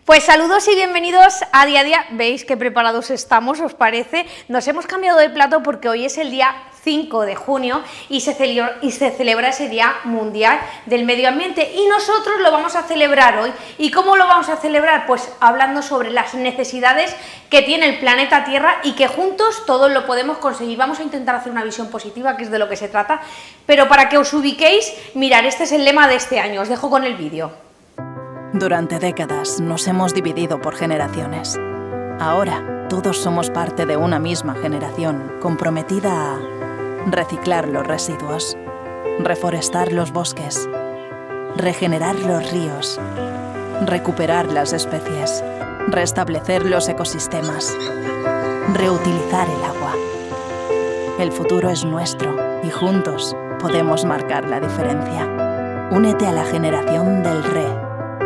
Pues saludos y bienvenidos a Día a Día. Veis qué preparados estamos, ¿os parece? Nos hemos cambiado de plato porque hoy es el día 5 de junio y se celebra ese Día Mundial del Medio Ambiente y nosotros lo vamos a celebrar hoy. ¿Y cómo lo vamos a celebrar? Pues hablando sobre las necesidades que tiene el planeta Tierra y que juntos todos lo podemos conseguir. Vamos a intentar hacer una visión positiva, que es de lo que se trata, pero para que os ubiquéis, mirad, este es el lema de este año, os dejo con el vídeo. Durante décadas nos hemos dividido por generaciones. Ahora, todos somos parte de una misma generación comprometida a reciclar los residuos, reforestar los bosques, regenerar los ríos, recuperar las especies, restablecer los ecosistemas, reutilizar el agua. El futuro es nuestro y juntos podemos marcar la diferencia. Únete a la generación del RE.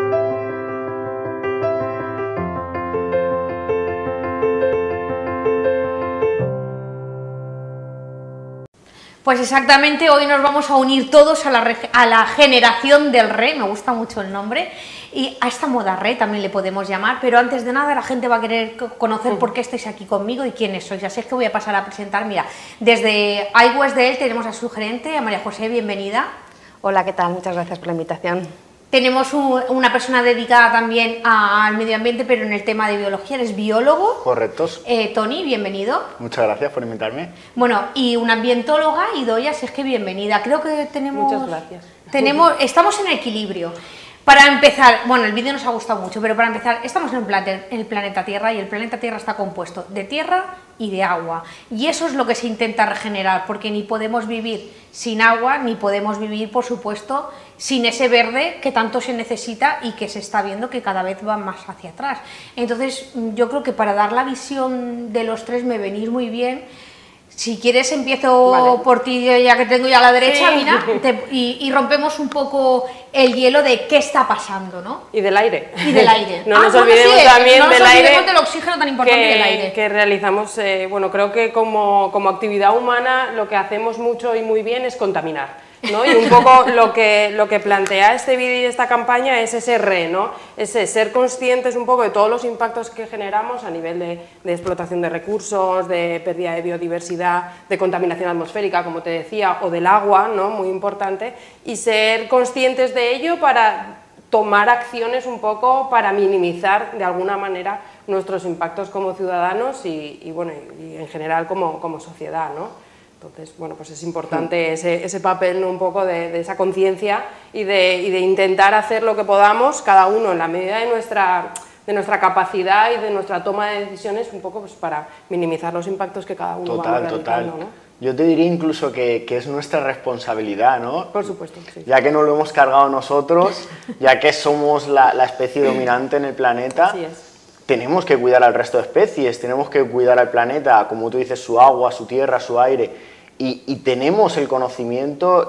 Pues exactamente, hoy nos vamos a unir todos a la generación del RE, me gusta mucho el nombre, y a esta moda RE también le podemos llamar, pero antes de nada la gente va a querer conocer por qué estáis aquí conmigo y quiénes sois, así es que voy a pasar a presentar. Mira, desde iWestDel tenemos a su gerente, a María José, bienvenida. Hola, ¿qué tal? Muchas gracias por la invitación. Tenemos una persona dedicada también al medio ambiente, pero en el tema de biología, eres biólogo. Correctos. Tony, bienvenido. Muchas gracias por invitarme. Bueno, y una ambientóloga, Idoia, si es que bienvenida. Creo que tenemos... Muchas gracias. Estamos en equilibrio. Para empezar, bueno, el vídeo nos ha gustado mucho, pero para empezar, estamos en el planeta Tierra y el planeta Tierra está compuesto de tierra y de agua. Y eso es lo que se intenta regenerar, porque ni podemos vivir sin agua, ni podemos vivir, por supuesto, sin ese verde que tanto se necesita y que se está viendo que cada vez va más hacia atrás. Entonces, yo creo que para dar la visión de los tres me venís muy bien. Si quieres empiezo por ti, ya que tengo ya a la derecha, sí. Mira, y rompemos un poco el hielo de qué está pasando, ¿no? Y del aire. Y del aire. No nos olvidemos también del aire, del oxígeno tan importante del aire. Que realizamos, bueno, creo que como actividad humana lo que hacemos mucho y muy bien es contaminar, ¿no? Y un poco lo que plantea este vídeo y esta campaña es ese RE, ¿no? Ese ser conscientes un poco de todos los impactos que generamos a nivel de explotación de recursos, de pérdida de biodiversidad, de contaminación atmosférica, como te decía, o del agua, ¿no? Muy importante, y ser conscientes de ello para tomar acciones un poco para minimizar de alguna manera nuestros impactos como ciudadanos y bueno, y en general como sociedad, ¿no? Entonces, bueno, pues es importante ese papel, ¿no? Un poco de esa conciencia y de intentar hacer lo que podamos, cada uno en la medida de nuestra capacidad y de nuestra toma de decisiones, un poco pues para minimizar los impactos que cada uno va realizando, Total. ¿no? Yo te diría incluso que es nuestra responsabilidad, ¿no? Por supuesto, sí. Ya que nos lo hemos cargado nosotros, ya que somos la especie dominante en el planeta, Así es. Tenemos que cuidar al resto de especies, tenemos que cuidar al planeta, como tú dices, su agua, su tierra, su aire. Y tenemos el conocimiento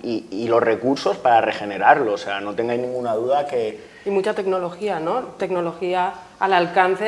y los recursos para regenerarlo, o sea, no tengáis ninguna duda que... Y mucha tecnología, ¿no? Tecnología al alcance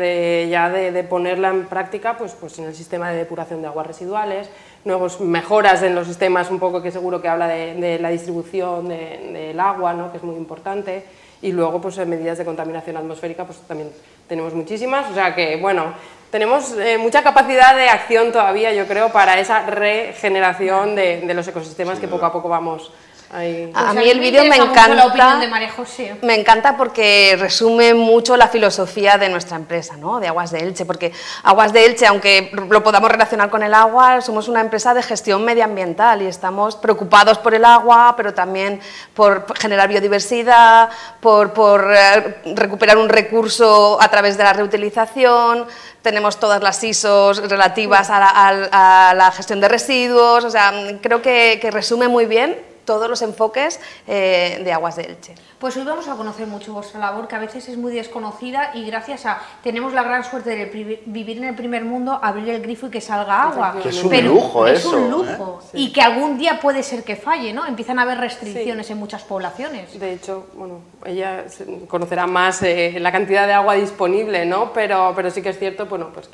de ponerla en práctica pues en el sistema de depuración de aguas residuales, nuevas mejoras en los sistemas, un poco que seguro que habla de la distribución del agua, ¿no? Que es muy importante, y luego pues en medidas de contaminación atmosférica pues también tenemos muchísimas, o sea que bueno... Tenemos mucha capacidad de acción todavía, yo creo, para esa regeneración de los ecosistemas que poco a poco vamos ahí. A mí el vídeo me encanta, la opinión de María José. Me encanta porque resume mucho la filosofía de nuestra empresa, ¿no? De Aguas de Elche, porque Aguas de Elche, aunque lo podamos relacionar con el agua, somos una empresa de gestión medioambiental y estamos preocupados por el agua, pero también por generar biodiversidad, por recuperar un recurso a través de la reutilización. Tenemos todas las ISOs relativas a la gestión de residuos, o sea, creo que resume muy bien todos los enfoques de Aguas de Elche. Pues hoy vamos a conocer mucho vuestra labor, que a veces es muy desconocida y gracias a... Tenemos la gran suerte de vivir en el primer mundo, abrir el grifo y que salga agua. Que es un lujo eso. Es un lujo. Sí. Y que algún día puede ser que falle, ¿no? Empiezan a haber restricciones en muchas poblaciones. De hecho, bueno, ella conocerá más la cantidad de agua disponible, ¿no? Pero sí que es cierto, bueno, pues que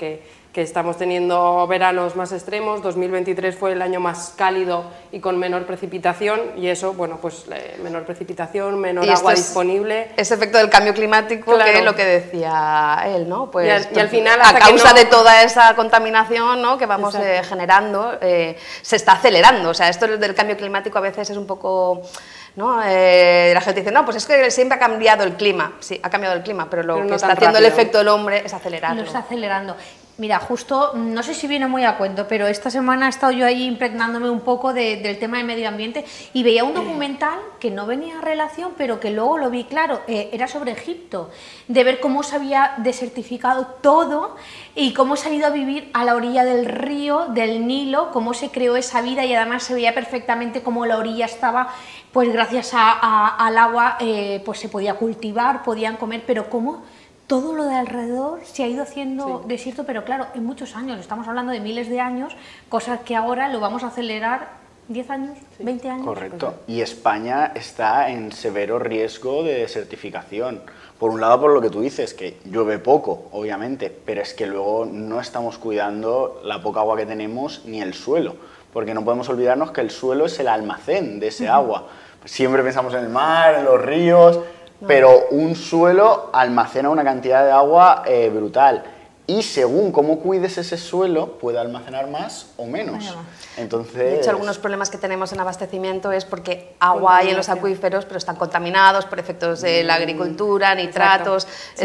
que estamos teniendo veranos más extremos. 2023 fue el año más cálido y con menor precipitación, y eso, bueno, pues menor precipitación, menor agua disponible. Ese efecto del cambio climático, Claro. Que es lo que decía él, ¿no? Pues, y al final, a hasta causa que de toda esa contaminación, ¿no?, que vamos generando, se está acelerando. O sea, esto del cambio climático a veces es un poco... ¿no? La gente dice, no, pues es que siempre ha cambiado el clima. Sí, ha cambiado el clima, pero lo que está haciendo el efecto del hombre es acelerarlo. Lo está acelerando. Mira, justo, no sé si viene muy a cuento, pero esta semana he estado yo ahí impregnándome un poco del tema del medio ambiente y veía un documental que no venía a relación, pero que luego lo vi claro, era sobre Egipto, de ver cómo se había desertificado todo y cómo se han ido a vivir a la orilla del río, del Nilo, cómo se creó esa vida, y además se veía perfectamente cómo la orilla estaba, pues gracias al agua, pues se podía cultivar, podían comer, pero cómo todo lo de alrededor se ha ido haciendo desierto, pero claro, en muchos años, estamos hablando de miles de años, cosas que ahora lo vamos a acelerar 10 años, 20 años. Correcto. Y España está en severo riesgo de desertificación. Por un lado, por lo que tú dices, que llueve poco, obviamente, pero es que luego no estamos cuidando la poca agua que tenemos ni el suelo, porque no podemos olvidarnos que el suelo es el almacén de ese agua. Siempre pensamos en el mar, en los ríos... Pero un suelo almacena una cantidad de agua brutal, y según cómo cuides ese suelo puede almacenar más o menos. Entonces... De hecho, algunos problemas que tenemos en abastecimiento es porque agua hay en los acuíferos, pero están contaminados por efectos de la agricultura, nitratos,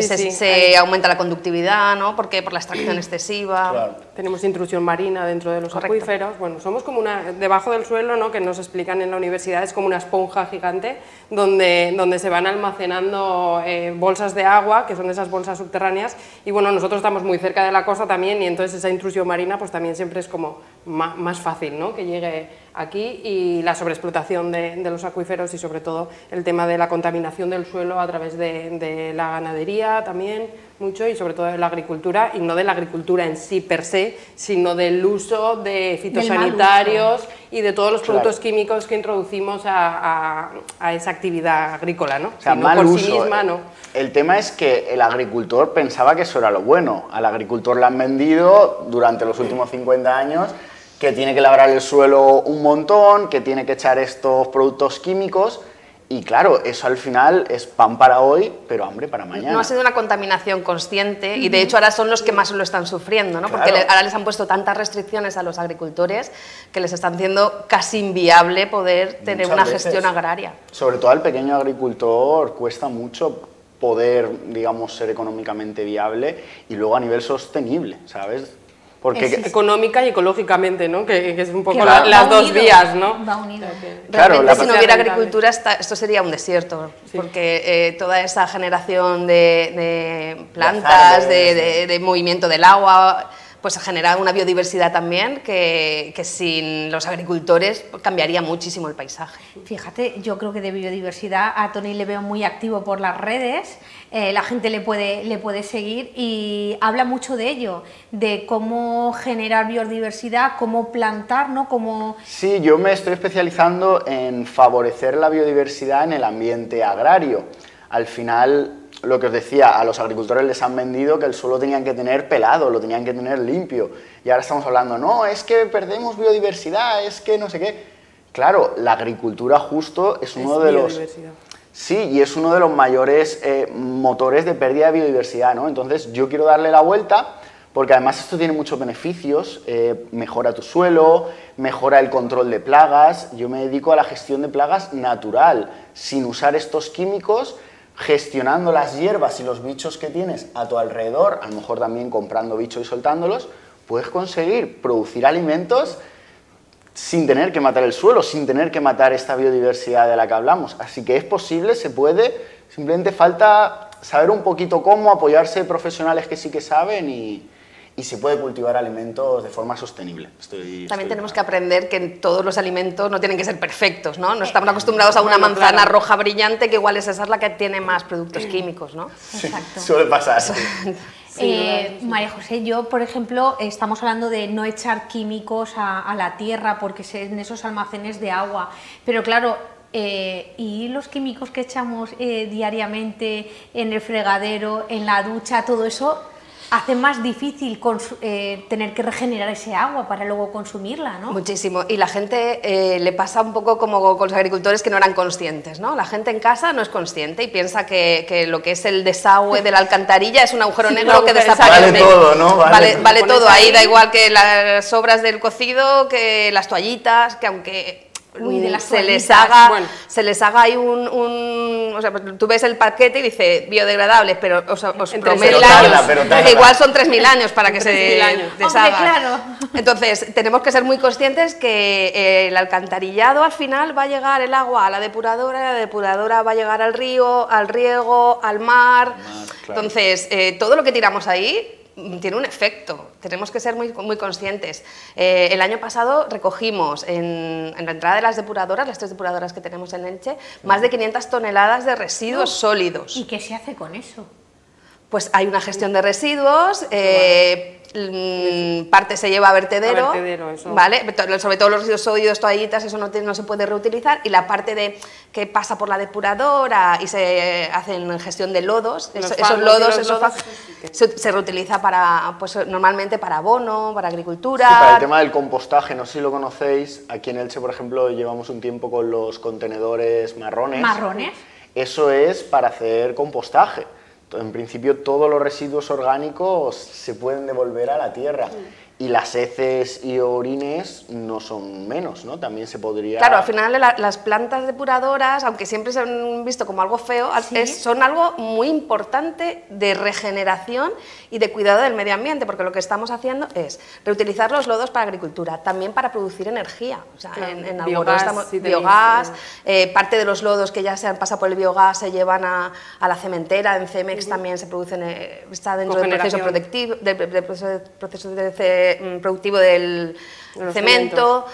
se aumenta la conductividad, ¿no? Porque por la extracción excesiva. Claro. Tenemos intrusión marina dentro de los acuíferos. Bueno, somos como debajo del suelo, ¿no?, que nos explican en la universidad, es como una esponja gigante donde se van almacenando bolsas de agua, que son esas bolsas subterráneas, y bueno, nosotros estamos muy cerca de la costa también, y entonces esa intrusión marina pues también siempre es como más fácil, ¿no?, que llegue aquí, y la sobreexplotación de los acuíferos, y sobre todo el tema de la contaminación del suelo a través de la ganadería también mucho, y sobre todo de la agricultura, y no de la agricultura en sí per se, sino del uso de fitosanitarios y de todos los productos químicos que introducimos a esa actividad agrícola, ¿no? O sea, mal por sí misma, no. El tema es que el agricultor pensaba que eso era lo bueno. Al agricultor le han vendido durante los últimos 50 años que tiene que labrar el suelo un montón, que tiene que echar estos productos químicos, y claro, eso al final es pan para hoy, pero hambre para mañana. No ha sido una contaminación consciente, y de hecho ahora son los que más lo están sufriendo, ¿no? Porque ahora les han puesto tantas restricciones a los agricultores que les están haciendo casi inviable poder tener una gestión agraria. Sobre todo al pequeño agricultor cuesta mucho poder, digamos, ser económicamente viable y luego a nivel sostenible, ¿sabes? Porque económica y ecológicamente, ¿no? Que es un poco que las dos vías, ¿no? Va unido. Realmente, si no hubiera agricultura, esto sería un desierto, porque toda esa generación de plantas, de movimiento del agua, pues genera una biodiversidad también que sin los agricultores cambiaría muchísimo el paisaje. Fíjate, yo creo que de biodiversidad a Tony le veo muy activo por las redes, la gente le puede seguir y habla mucho de ello, de cómo generar biodiversidad, cómo plantar, ¿no? Sí, yo me estoy especializando en favorecer la biodiversidad en el ambiente agrario. Al final, lo que os decía, a los agricultores les han vendido que el suelo tenían que tener pelado, lo tenían que tener limpio, y ahora estamos hablando, no, es que perdemos biodiversidad, es que no sé qué. Claro, la agricultura justo es uno de los... Sí, y es uno de los mayores motores de pérdida de biodiversidad, ¿no? Entonces yo quiero darle la vuelta, porque además esto tiene muchos beneficios, mejora tu suelo, mejora el control de plagas. Yo me dedico a la gestión de plagas natural, sin usar estos químicos, gestionando las hierbas y los bichos que tienes a tu alrededor, a lo mejor también comprando bichos y soltándolos, puedes conseguir producir alimentos sin tener que matar el suelo, sin tener que matar esta biodiversidad de la que hablamos. Así que es posible, se puede, simplemente falta saber un poquito cómo, apoyarse de profesionales que sí que saben, y se puede cultivar alimentos de forma sostenible. También tenemos que aprender que todos los alimentos no tienen que ser perfectos, ¿no? No estamos acostumbrados a una manzana roja brillante, que igual esa es la que tiene más productos químicos, ¿no? Exacto. Suele pasar. María José, yo, por ejemplo, estamos hablando de no echar químicos a la tierra porque en esos almacenes de agua, pero claro, y los químicos que echamos diariamente en el fregadero, en la ducha, todo eso hace más difícil tener que regenerar ese agua para luego consumirla, ¿no? Muchísimo. Y la gente le pasa un poco como con los agricultores que no eran conscientes, ¿no? La gente en casa no es consciente y piensa que lo que es el desagüe de la alcantarilla es un agujero negro que desaparece. Vale todo, ¿no? Vale todo. Ahí da igual que las sobras del cocido, que las toallitas, que aunque... se les haga ahí o sea, tú ves el paquete y dice biodegradable, pero os prometo que igual son 3.000 años para que se deshaga. Hombre, claro. Entonces, tenemos que ser muy conscientes que el alcantarillado al final va a llegar el agua a la depuradora va a llegar al río, al riego, al mar. Claro. Entonces, todo lo que tiramos ahí tiene un efecto, tenemos que ser muy conscientes. El año pasado recogimos en la entrada de las 3 depuradoras que tenemos en Elche, más de 500 toneladas de residuos sólidos. ¿Y qué se hace con eso? Pues hay una gestión de residuos, parte se lleva a vertedero, ¿vale? Sobre todo los residuos sólidos, toallitas, eso no se puede reutilizar, y la parte que pasa por la depuradora y se hacen gestión de lodos, esos lodos se reutiliza normalmente para abono, para agricultura. Sí, para el tema del compostaje, no sé si lo conocéis, aquí en Elche, por ejemplo, llevamos un tiempo con los contenedores marrones. ¿Marrones? Eso es para hacer compostaje. En principio todos los residuos orgánicos se pueden devolver a la tierra y las heces y orines no son menos, ¿no? También se podría... Claro, al final las plantas depuradoras, aunque siempre se han visto como algo feo, son algo muy importante de regeneración y de cuidado del medio ambiente, porque lo que estamos haciendo es reutilizar los lodos para agricultura, también para producir energía, o sea, claro, en biogás, parte de los lodos que ya se han pasado por el biogás se llevan a la cementera, en Cemex también se producen, está dentro del proceso productivo del cemento,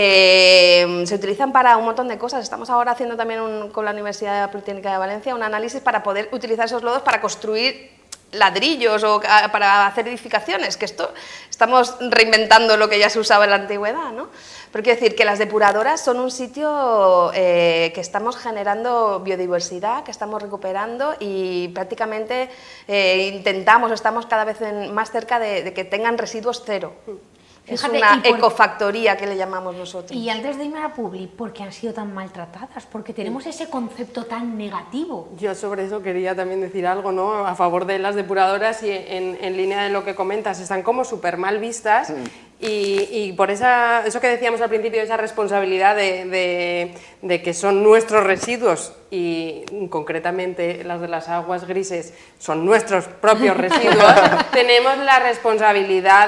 se utilizan para un montón de cosas. Estamos ahora haciendo también con la Universidad Politécnica de Valencia un análisis para poder utilizar esos lodos para construir ladrillos o para hacer edificaciones, que estamos reinventando lo que ya se usaba en la antigüedad, ¿no? Pero quiero decir que las depuradoras son un sitio que estamos generando biodiversidad, que estamos recuperando y prácticamente estamos cada vez más cerca de que tengan residuos cero. Fíjate, es una ecofactoría que le llamamos nosotros. Y antes de irme a la publi, ¿por qué han sido tan maltratadas? Porque tenemos ese concepto tan negativo. Yo sobre eso quería también decir algo, ¿no? A favor de las depuradoras y en línea de lo que comentas, están como súper mal vistas. Y por eso que decíamos al principio, esa responsabilidad de que son nuestros residuos y concretamente las de las aguas grises son nuestros propios residuos, tenemos la responsabilidad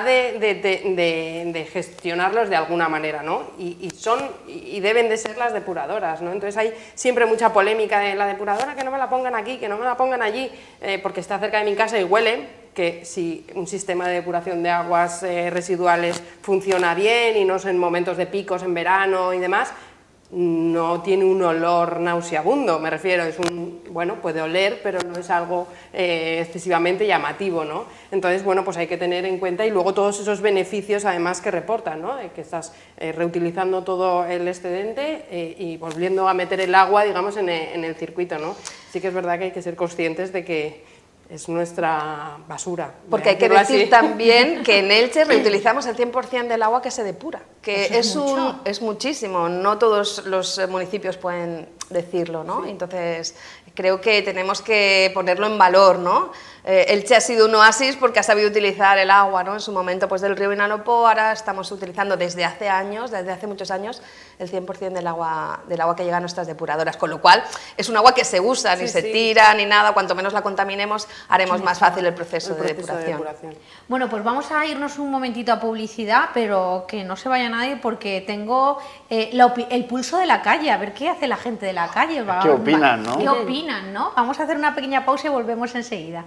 de gestionarlos de alguna manera, ¿no? Y deben de ser las depuradoras, ¿no? Entonces hay siempre mucha polémica de la depuradora, que no me la pongan aquí, que no me la pongan allí, porque está cerca de mi casa y huele. Que si un sistema de depuración de aguas residuales funciona bien y no es en momentos de picos en verano y demás, no tiene un olor nauseabundo, me refiero, bueno, puede oler, pero no es algo excesivamente llamativo, ¿no? Entonces, bueno, pues hay que tener en cuenta y luego todos esos beneficios además que reportan, ¿no? Que estás reutilizando todo el excedente y volviendo a meter el agua, digamos, en el circuito, ¿no? Sí que es verdad que hay que ser conscientes de que es nuestra basura. Porque hay que decir también que en Elche reutilizamos el 100% del agua que se depura, que es muchísimo, no todos los municipios pueden decirlo, ¿no? Sí. Entonces creo que tenemos que ponerlo en valor, ¿no? Elche ha sido un oasis porque ha sabido utilizar el agua, ¿no? En su momento pues del río Vinalopó, ahora estamos utilizando desde hace muchos años, el 100% del agua que llega a nuestras depuradoras, con lo cual es un agua que se usa, ni se tira, ni nada, cuanto menos la contaminemos, haremos más fácil el proceso de depuración. Bueno, pues vamos a irnos un momentito a publicidad, pero que no se vaya nadie porque tengo el pulso de la calle, a ver qué hace la gente de la calle. ¿Qué opinan, no? ¿Qué opinan, no? Vamos a hacer una pequeña pausa y volvemos enseguida.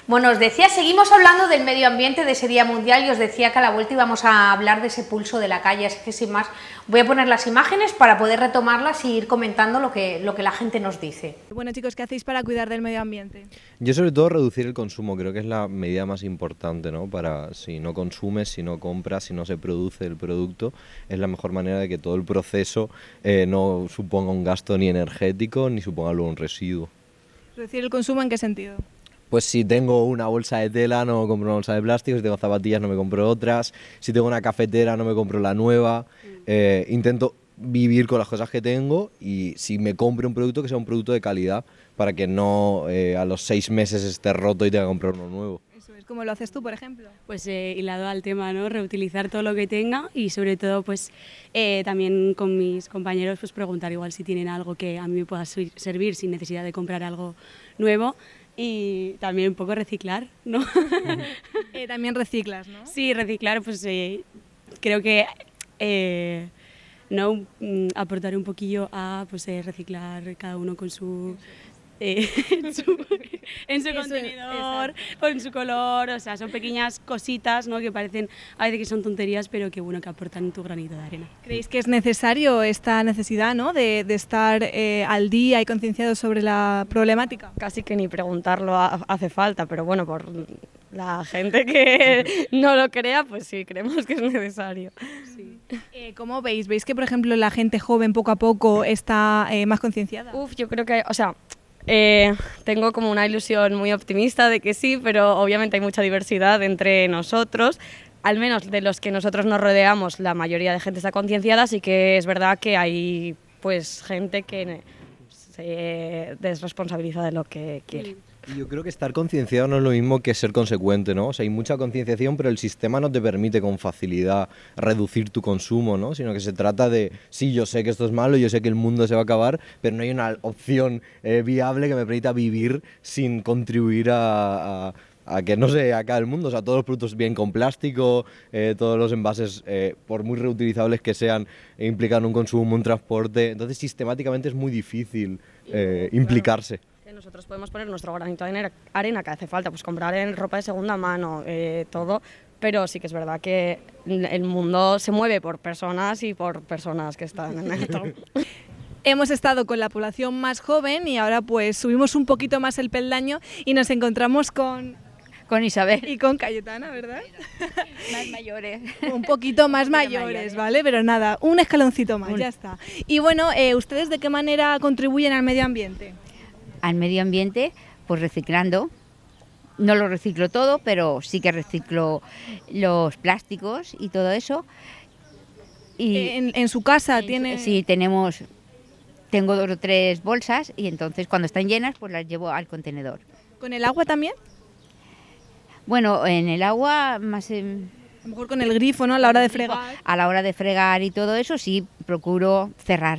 Bueno, os decía, seguimos hablando del medio ambiente, de ese Día Mundial, y os decía que a la vuelta íbamos a hablar de ese pulso de la calle, así que sin más voy a poner las imágenes para poder retomarlas y ir comentando lo que la gente nos dice. Bueno, chicos, ¿qué hacéis para cuidar del medio ambiente? Yo sobre todo reducir el consumo, creo que es la medida más importante, ¿no? Para si no consumes, si no compras, si no se produce el producto, es la mejor manera de que todo el proceso no suponga un gasto ni energético ni suponga luego un residuo. ¿Reducir el consumo en qué sentido? Pues si tengo una bolsa de tela no compro una bolsa de plástico, si tengo zapatillas no me compro otras, si tengo una cafetera no me compro la nueva, intento vivir con las cosas que tengo y si me compro un producto que sea un producto de calidad para que no a los 6 meses esté roto y tenga que comprar uno nuevo. Eso es, ¿cómo lo haces tú, por ejemplo? Pues hilado al tema, ¿no? Reutilizar todo lo que tenga y sobre todo pues también con mis compañeros pues preguntar igual si tienen algo que a mí me pueda servir sin necesidad de comprar algo nuevo. Y también un poco reciclar, ¿no? También reciclas, ¿no? Sí, reciclar, pues creo que no aportar un poquillo a pues, reciclar cada uno con su... en su contenedor, con su color, o sea, son pequeñas cositas, ¿no? Que parecen a veces que son tonterías, pero que bueno, que aportan tu granito de arena. ¿Creéis que es necesario esta necesidad, ¿no? de estar al día y concienciados sobre la problemática? Casi que ni preguntarlo hace falta, pero bueno, por la gente que no lo crea, pues sí, creemos que es necesario. Sí. ¿Cómo veis? ¿Veis que, por ejemplo, la gente joven poco a poco está más concienciada? Yo creo que, o sea... tengo como una ilusión muy optimista de que sí, pero obviamente hay mucha diversidad entre nosotros, al menos de los que nosotros nos rodeamos, la mayoría de gente está concienciada, así que es verdad que hay pues gente que se desresponsabiliza de lo que quiere. Yo creo que estar concienciado no es lo mismo que ser consecuente, ¿no? O sea, hay mucha concienciación, pero el sistema no te permite con facilidad reducir tu consumo, ¿no? Sino que se trata de, sí, yo sé que esto es malo, yo sé que el mundo se va a acabar, pero no hay una opción viable que me permita vivir sin contribuir a que no se acabe el mundo. O sea, todos los productos bien con plástico, todos los envases, por muy reutilizables que sean, implican un consumo, un transporte. Entonces, sistemáticamente es muy difícil implicarse. Nosotros podemos poner nuestro granito de arena que hace falta, pues comprar ropa de segunda mano, todo, pero sí que es verdad que el mundo se mueve por personas y por personas que están en esto. Hemos estado con la población más joven y ahora pues subimos un poquito más el peldaño y nos encontramos con Isabel. Y con Cayetana, ¿verdad? Más mayores. Un poquito más mayores, ¿vale? Pero nada, un escaloncito más, ya está. Y bueno, ¿ustedes de qué manera contribuyen al medio ambiente? Al medio ambiente, pues reciclando. No lo reciclo todo, pero sí que reciclo los plásticos y todo eso. Y ¿En su casa tiene...? Sí, tengo 2 o 3 bolsas y entonces cuando están llenas pues las llevo al contenedor. ¿Con el agua también? Bueno, en el agua más... A lo mejor con el grifo, ¿no? A la hora de fregar. A la hora de fregar y todo eso sí, procuro cerrar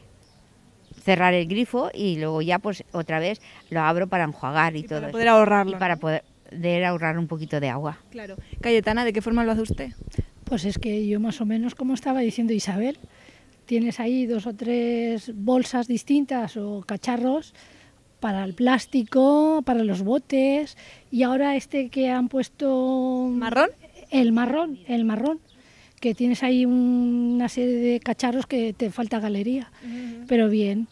el grifo y luego ya pues otra vez lo abro para enjuagar y todo para eso. Poder ahorrarlo. Y para poder ahorrar un poquito de agua. Claro. Cayetana, ¿de qué forma lo hace usted? Pues es que yo más o menos, como estaba diciendo Isabel, tienes ahí 2 o 3 bolsas distintas o cacharros para el plástico, para los botes, y ahora este que han puesto... ¿Marrón? El marrón, que tienes ahí una serie de cacharros que te falta galería, pero bien.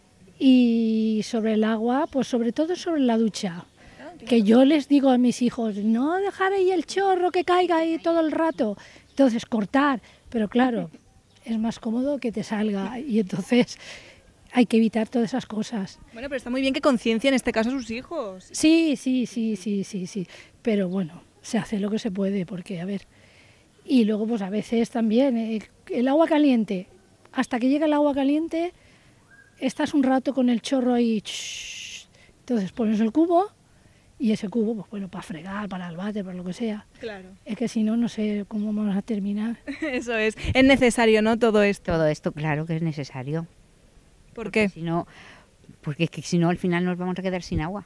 Y sobre el agua, pues sobre todo sobre la ducha, que yo les digo a mis hijos, no dejar ahí el chorro que caiga ahí todo el rato, entonces cortar, pero claro, es más cómodo que te salga y entonces hay que evitar todas esas cosas. Bueno, pero está muy bien que conciencien en este caso a sus hijos. Sí, pero bueno, se hace lo que se puede, porque a ver... Y luego pues a veces también el agua caliente, hasta que llega el agua caliente estás un rato con el chorro ahí, entonces pones el cubo y ese cubo pues bueno, para fregar, para el váter, para lo que sea. Claro. Es que si no, no sé cómo vamos a terminar. Eso es necesario, ¿no? Todo esto. Todo esto claro que es necesario. ¿Por qué? Porque es que si no al final nos vamos a quedar sin agua.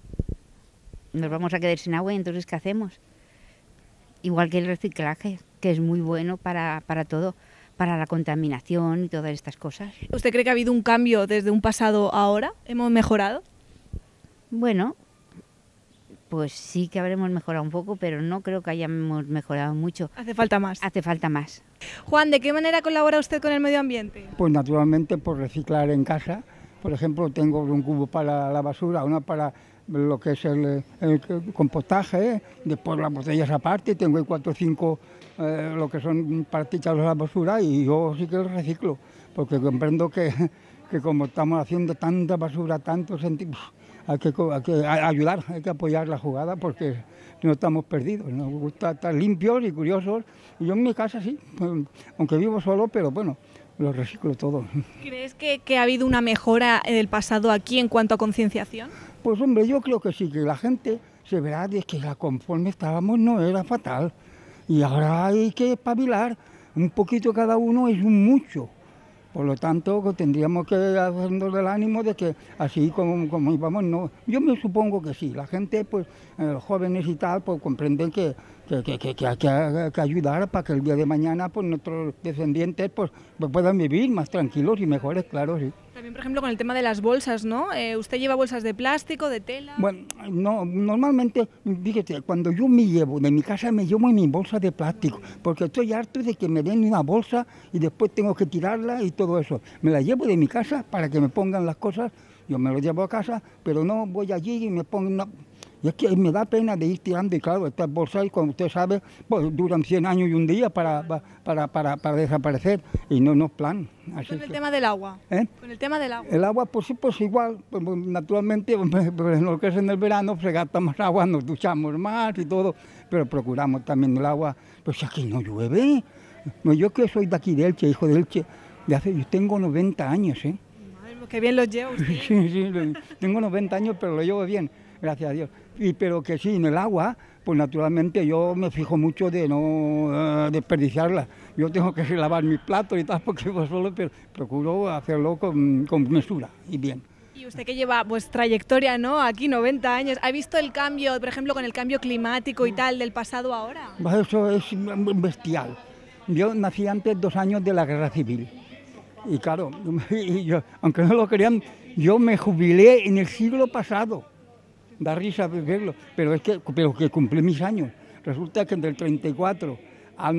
Nos vamos a quedar sin agua y entonces ¿qué hacemos? Igual que el reciclaje, que es muy bueno para todo, para la contaminación y todas estas cosas. ¿Usted cree que ha habido un cambio desde un pasado a ahora? ¿Hemos mejorado? Bueno, pues sí que habremos mejorado un poco, pero no creo que hayamos mejorado mucho. Hace falta más. Hace falta más. Juan, ¿de qué manera colabora usted con el medio ambiente? Pues naturalmente por reciclar en casa. Por ejemplo, tengo un cubo para la basura, una para lo que es el compostaje, después las botellas aparte, tengo 4 o 5 lo que son para tirar la basura y yo sí que lo reciclo, porque comprendo que como estamos haciendo tanta basura, hay que ayudar, hay que apoyar la jugada porque no estamos perdidos. Nos gusta estar limpios y curiosos. Y yo en mi casa sí, aunque vivo solo, pero bueno, lo reciclo todo. ¿Crees que ha habido una mejora en el pasado aquí en cuanto a concienciación? Pues hombre, yo creo que sí, que la gente se verá de que conforme estábamos no era fatal. Y ahora hay que espabilar, un poquito cada uno es un mucho. Por lo tanto, tendríamos que hacernos el ánimo de que así como íbamos, no. Yo me supongo que sí, la gente, pues, los jóvenes y tal, pues comprenden que hay que ayudar para que el día de mañana, pues, nuestros descendientes, pues puedan vivir más tranquilos y mejores, claro, sí. También, por ejemplo, con el tema de las bolsas, ¿no? ¿Usted lleva bolsas de plástico, de tela? Bueno, no, normalmente, fíjate, cuando yo me llevo de mi casa, me llevo mi bolsa de plástico, porque estoy harto de que me den una bolsa y después tengo que tirarla y todo eso. Me la llevo de mi casa para que me pongan las cosas, yo me lo llevo a casa, pero no voy allí y me pongo una... Y es que me da pena de ir tirando, y claro, estas bolsas, como usted sabe, pues duran 100 años y un día para desaparecer, y no es plan. Así ¿Con el tema del agua? ¿Con el tema del agua? El agua, pues sí, pues igual, pues, naturalmente, en lo que es en el verano se gasta más agua, nos duchamos más y todo, pero procuramos también el agua, pues aquí no llueve. No, yo que soy de aquí de Elche, hijo de Elche, yo tengo 90 años, ¿eh? Madre, qué bien los lleva usted. Sí, tengo 90 años, pero lo llevo bien, gracias a Dios. Pero que sí, en el agua, pues naturalmente yo me fijo mucho de no desperdiciarla. Yo tengo que lavar mis platos y tal, porque vivo solo, pero procuro hacerlo con mesura y bien. Y usted que lleva pues trayectoria, ¿no? Aquí 90 años, ¿ha visto el cambio, por ejemplo, con el cambio climático y tal, del pasado a ahora? Eso es bestial. Yo nací antes 2 años de la Guerra Civil. Y claro, yo, aunque no lo crean, yo me jubilé en el siglo pasado. Da risa verlo, pero que cumplí mis años. Resulta que entre el 34 al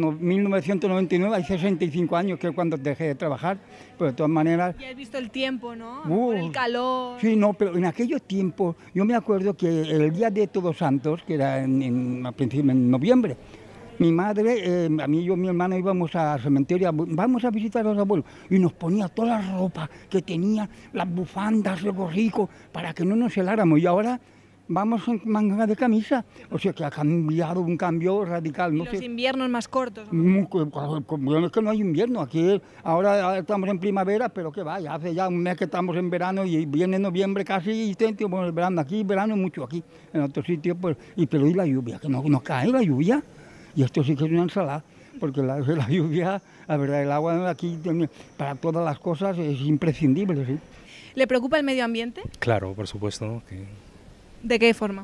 1999 hay 65 años, que es cuando dejé de trabajar, pero de todas maneras... Y has visto el tiempo, ¿no? Por el calor... Sí, no, pero en aquellos tiempos, yo me acuerdo que el día de Todos Santos, que era a principios en noviembre, mi madre, a mí y mi hermano íbamos al cementerio, vamos a visitar a los abuelos, y nos ponía toda la ropa que tenía, las bufandas, los gorricos, para que no nos heláramos, y ahora... Vamos en manga de camisa, o sea que ha cambiado un cambio radical. No los inviernos más cortos, ¿no? Es que no hay invierno, aquí ahora estamos en primavera, pero que vaya, hace ya un mes que estamos en verano y viene noviembre casi y bueno, el verano aquí, verano mucho aquí, en otros sitios, pues, pero y la lluvia, que no cae la lluvia, y esto sí que es una ensalada, porque la lluvia, la verdad, el agua aquí para todas las cosas es imprescindible, ¿sí? ¿Le preocupa el medio ambiente? Claro, por supuesto. ¿De qué forma?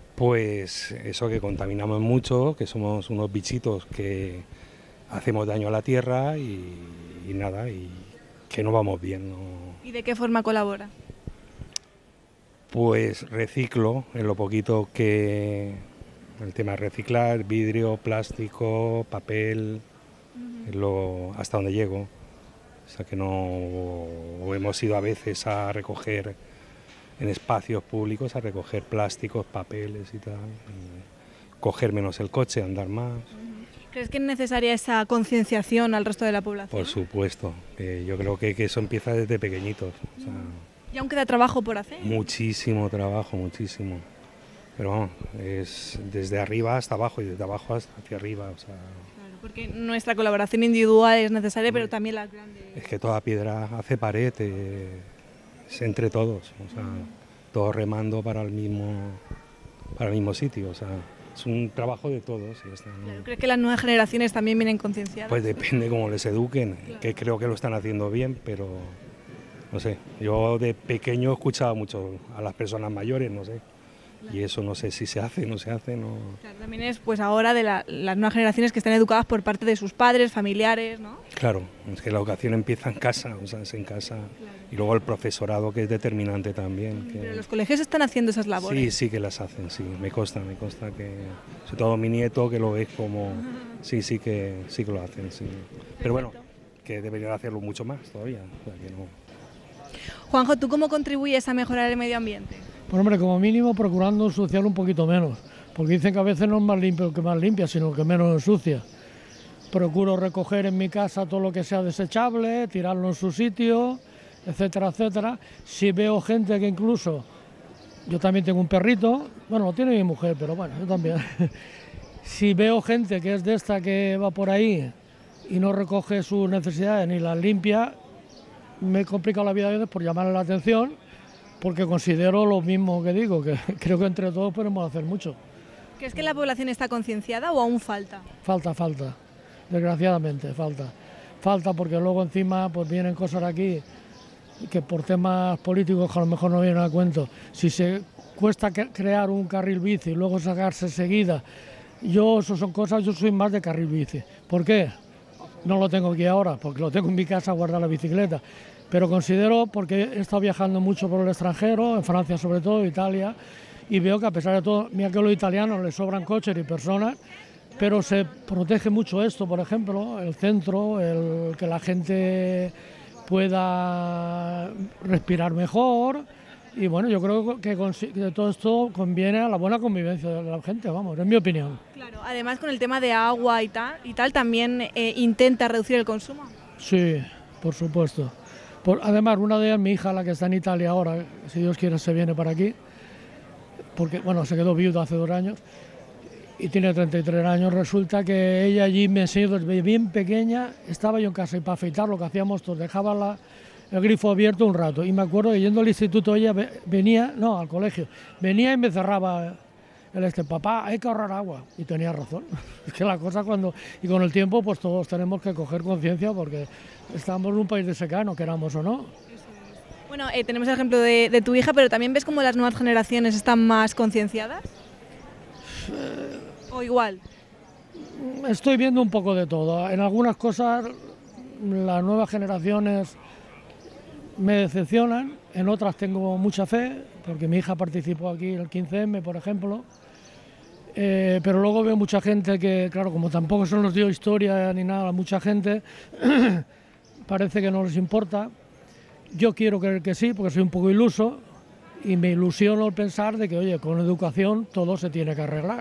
Pues eso, que contaminamos mucho, que somos unos bichitos que hacemos daño a la tierra y nada, y que no vamos bien. ¿No? ¿Y de qué forma colabora? Pues reciclo en lo poquito que... El tema de reciclar, vidrio, plástico, papel, hasta donde llego. O sea que no hemos ido a veces a recoger en espacios públicos, a recoger plásticos, papeles y tal, y coger menos el coche, andar más. ¿Crees que es necesaria esa concienciación al resto de la población? Por supuesto, yo creo que eso empieza desde pequeñitos. O sea, ¿y aún queda trabajo por hacer? Muchísimo trabajo, muchísimo. Pero vamos, es desde arriba hasta abajo y desde abajo hacia arriba. O sea, claro, porque nuestra colaboración individual es necesaria, pero también la grande... Es que toda piedra hace pared, es entre todos, o sea, todos remando para el mismo sitio, o sea, es un trabajo de todos. Y está, ¿no? Claro, ¿crees que las nuevas generaciones también vienen concienciadas? Pues depende cómo les eduquen, claro. Que creo que lo están haciendo bien, pero no sé, yo de pequeño escuchaba mucho a las personas mayores, no sé, Y eso no sé si se hace, no se hace, no... Claro, también es pues ahora de las nuevas generaciones que están educadas por parte de sus padres, familiares, ¿no? Claro, es que la educación empieza en casa, o sea, es en casa, y luego el profesorado, que es determinante también. Pero los colegios están haciendo esas labores. Sí, sí que las hacen, sí, me consta que, sobre todo mi nieto, que lo ve como, sí que lo hacen, sí. Pero bueno, que deberían hacerlo mucho más todavía, o sea, que no... Juanjo, ¿tú cómo contribuyes a mejorar el medio ambiente? Pues hombre, como mínimo procurando ensuciar un poquito menos, porque dicen que a veces no es más limpio el que más limpia, sino el que menos ensucia. Procuro recoger en mi casa todo lo que sea desechable, tirarlo en su sitio, etcétera, etcétera. Si veo gente que incluso, yo también tengo un perrito, bueno, lo tiene mi mujer, pero bueno, yo también. Si veo gente que es de esta que va por ahí y no recoge sus necesidades ni las limpia, me he complicado la vida a veces por llamarle la atención, porque considero lo mismo que digo, que creo que entre todos podemos hacer mucho. ¿Crees que la población está concienciada o aún falta? Falta, desgraciadamente falta. Falta porque luego encima pues vienen cosas aquí que por temas políticos que a lo mejor no vienen a cuento. Si se cuesta crear un carril bici y luego sacarse seguida, yo soy más de carril bici. ¿Por qué? No lo tengo aquí ahora, porque lo tengo en mi casa guardar la bicicleta. Pero considero, porque he estado viajando mucho por el extranjero, en Francia sobre todo, Italia, y veo que a pesar de todo, mira que a los italianos les sobran coches y personas, pero se protege mucho esto, por ejemplo, el centro, el que la gente pueda respirar mejor, y bueno, yo creo que todo esto conviene a la buena convivencia de la gente, vamos, es mi opinión. Claro, además con el tema de agua y tal también intenta reducir el consumo. Sí, por supuesto. Además, una de ellas, mi hija, la que está en Italia ahora, si Dios quiere se viene para aquí, porque bueno, se quedó viuda hace 2 años y tiene 33 años, resulta que ella allí me enseñó desde bien pequeña, estaba yo en casa y para afeitar lo que hacíamos todos, dejaba el grifo abierto un rato y me acuerdo que yendo al instituto ella venía, no, al colegio, venía y me cerraba papá, hay que ahorrar agua, y tenía razón. Es que la cosa y con el tiempo pues todos tenemos que coger conciencia porque estamos en un país de secano, queramos o no. Bueno, tenemos el ejemplo de tu hija, pero también ves cómo las nuevas generaciones están más concienciadas. ¿O igual? Estoy viendo un poco de todo. En algunas cosas las nuevas generaciones me decepcionan, en otras tengo mucha fe, porque mi hija participó aquí en el 15M, por ejemplo. Pero luego veo mucha gente que, claro, como tampoco se nos dio historia ni nada, mucha gente parece que no les importa. Yo quiero creer que sí, porque soy un poco iluso y me ilusiono al pensar de que, oye, con educación todo se tiene que arreglar.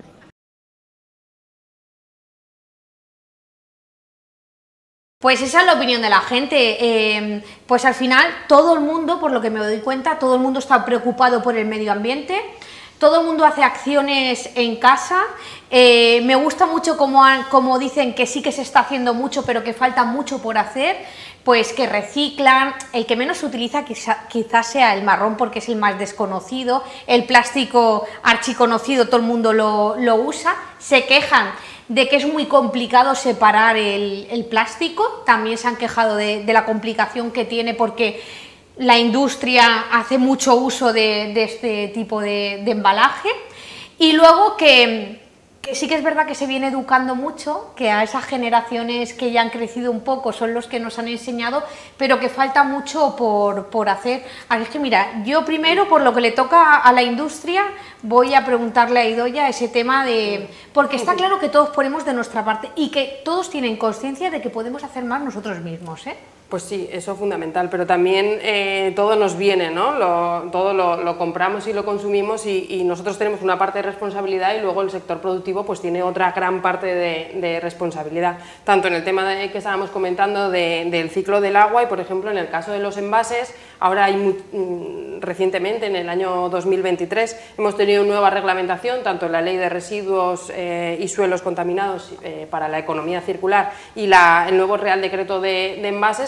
Pues esa es la opinión de la gente. Pues al final todo el mundo, por lo que me doy cuenta, todo el mundo está preocupado por el medio ambiente. Todo el mundo hace acciones en casa. Me gusta mucho como dicen que sí que se está haciendo mucho, pero que falta mucho por hacer. Pues que reciclan. El que menos se utiliza quizás sea el marrón, porque es el más desconocido. El plástico archiconocido, todo el mundo lo usa. Se quejan de que es muy complicado separar el plástico. También se han quejado de la complicación que tiene, porque la industria hace mucho uso de este tipo de embalaje. Y luego que sí que es verdad que se viene educando mucho, que a esas generaciones que ya han crecido un poco son los que nos han enseñado, pero que falta mucho por hacer. Así es que mira, yo primero, por lo que le toca a la industria, voy a preguntarle a Idoia ese tema de... Porque está claro que todos ponemos de nuestra parte y que todos tienen conciencia de que podemos hacer más nosotros mismos, ¿eh? Pues sí, eso es fundamental, pero también todo nos viene, ¿no? Todo lo compramos y lo consumimos y nosotros tenemos una parte de responsabilidad y luego el sector productivo pues tiene otra gran parte de responsabilidad, tanto en el tema que estábamos comentando del ciclo del agua y, por ejemplo, en el caso de los envases. Ahora hay recientemente, en el año 2023, hemos tenido nueva reglamentación, tanto en la Ley de Residuos y Suelos Contaminados para la economía circular y el nuevo Real Decreto de Envases,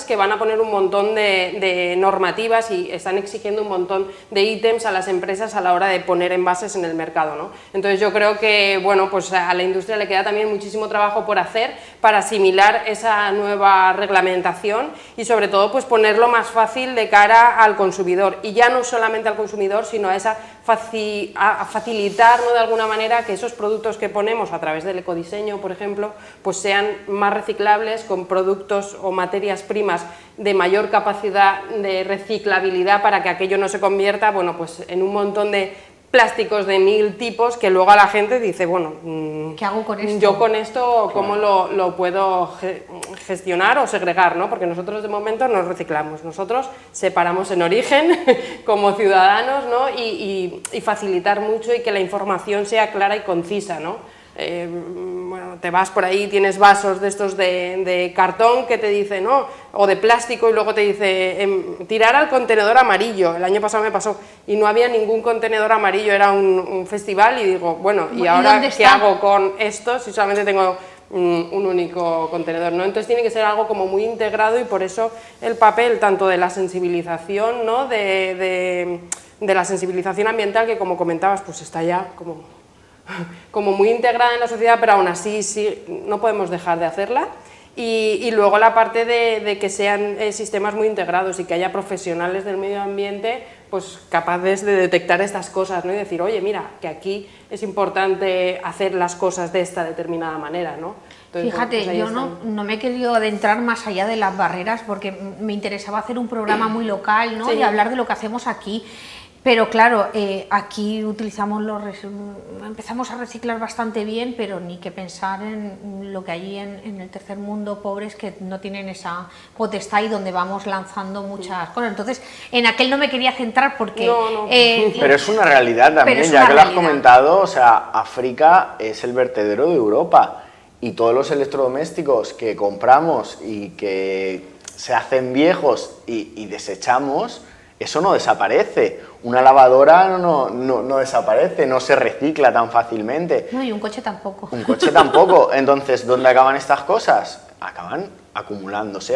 que van a poner un montón de normativas y están exigiendo un montón de ítems a las empresas a la hora de poner envases en el mercado, ¿no? Entonces yo creo que, bueno, pues a la industria le queda también muchísimo trabajo por hacer para asimilar esa nueva reglamentación y sobre todo pues ponerlo más fácil de cara al consumidor, y ya no solamente al consumidor, sino a esa a facilitar, ¿no?, de alguna manera que esos productos que ponemos a través del ecodiseño, por ejemplo, pues sean más reciclables, con productos o materias primas de mayor capacidad de reciclabilidad, para que aquello no se convierta, bueno, pues en un montón de plásticos de 1000 tipos que luego a la gente dice, bueno, ¿qué hago con esto? Yo con esto, ¿cómo lo puedo gestionar o segregar, ¿no? Porque nosotros de momento no reciclamos, nosotros separamos en origen como ciudadanos, ¿no? Y facilitar mucho y que la información sea clara y concisa, ¿no? Bueno, te vas por ahí, tienes vasos de estos de cartón que te dice, ¿no?, o de plástico, y luego te dice tirar al contenedor amarillo. El año pasado me pasó y no había ningún contenedor amarillo, era un festival, y digo, bueno, ¿y ahora qué hago con esto si solamente tengo un único contenedor, ¿no? Entonces tiene que ser algo como muy integrado, y por eso el papel tanto de la sensibilización, ¿no?, de la sensibilización ambiental, que como comentabas, pues está ya como muy integrada en la sociedad, pero aún así sí, no podemos dejar de hacerla, y luego la parte de que sean sistemas muy integrados y que haya profesionales del medio ambiente pues capaces de detectar estas cosas, ¿no?, y decir, oye, mira, que aquí es importante hacer las cosas de esta determinada manera, ¿no? Entonces, fíjate, bueno, pues yo no me he querido adentrar más allá de las barreras, porque me interesaba hacer un programa muy local, ¿no?, Sí. y hablar de lo que hacemos aquí. Pero claro, aquí utilizamos empezamos a reciclar bastante bien, pero ni que pensar en lo que hay en el tercer mundo, pobres que no tienen esa potestad y donde vamos lanzando muchas cosas. Entonces, en aquel no me quería centrar porque... pero es una realidad también, ya que lo has comentado, o sea, África es el vertedero de Europa, y todos los electrodomésticos que compramos y que se hacen viejos y desechamos, eso no desaparece. Una lavadora no desaparece, no se recicla tan fácilmente. No, y un coche tampoco. Un coche tampoco. Entonces, ¿dónde acaban estas cosas? Acaban acumulándose,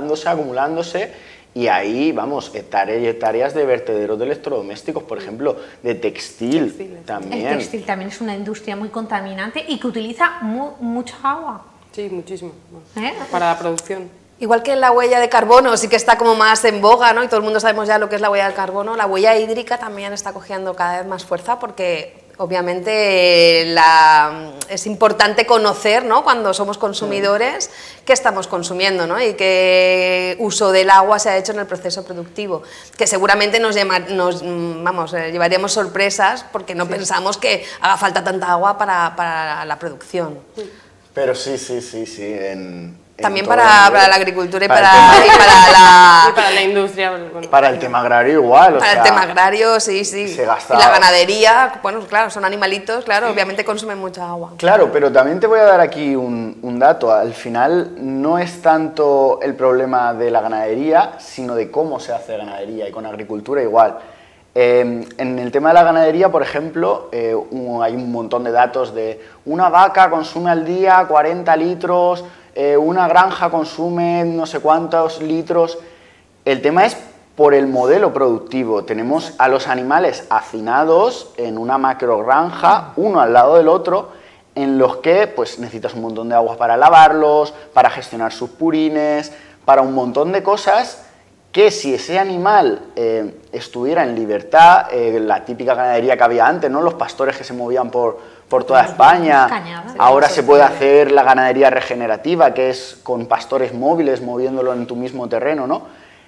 y ahí, vamos, hectáreas y hectáreas de vertederos de electrodomésticos, por ejemplo, de textil también. El textil también es una industria muy contaminante y que utiliza mucha agua. Sí, muchísimo, para la producción. Igual que la huella de carbono sí que está como más en boga, ¿no?, y todo el mundo sabemos ya lo que es la huella de carbono, la huella hídrica también está cogiendo cada vez más fuerza, porque obviamente es importante conocer, ¿no?, cuando somos consumidores, qué estamos consumiendo, ¿no?, y qué uso del agua se ha hecho en el proceso productivo, que seguramente nos llevaríamos sorpresas, porque no pensamos que haga falta tanta agua para la producción. Pero sí. También para la agricultura y para la industria. Bueno, para el tema agrario igual. Para el tema agrario, sí. Se gasta... Y la ganadería, bueno, claro, son animalitos, claro, obviamente consumen mucha agua. Claro, pero también te voy a dar aquí un dato. Al final no es tanto el problema de la ganadería, sino de cómo se hace ganadería, y con agricultura igual. En el tema de la ganadería, por ejemplo, hay un montón de datos de una vaca consume al día 40 litros, una granja consume no sé cuántos litros. El tema es por el modelo productivo. Tenemos a los animales hacinados en una macrogranja, uno al lado del otro, en los que pues, necesitas un montón de agua para lavarlos, para gestionar sus purines, para un montón de cosas que si ese animal estuviera en libertad, la típica ganadería que había antes, ¿no?, los pastores que se movían por toda España, ahora se puede hacer la ganadería regenerativa, que es con pastores móviles moviéndolo en tu mismo terreno, ¿no?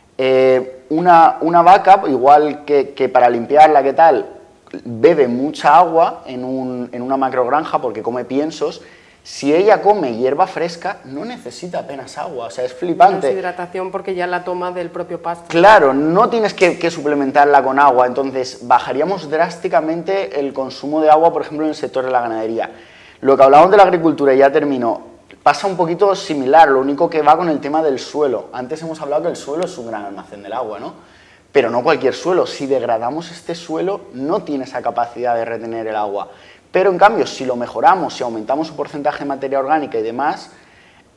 Una vaca, igual que para limpiarla, ¿qué tal?, bebe mucha agua en una macrogranja porque come piensos. Si ella come hierba fresca, no necesita apenas agua, o sea, es flipante. Deshidratación porque ya la toma del propio pasto. Claro, no tienes que suplementarla con agua, entonces bajaríamos drásticamente el consumo de agua, por ejemplo, en el sector de la ganadería. Lo que hablamos de la agricultura, y ya termino, pasa un poquito similar, lo único que va con el tema del suelo. Antes hemos hablado que el suelo es un gran almacén del agua, ¿no? Pero no cualquier suelo. Si degradamos este suelo, no tiene esa capacidad de retener el agua. Pero en cambio, si lo mejoramos, si aumentamos su porcentaje de materia orgánica y demás,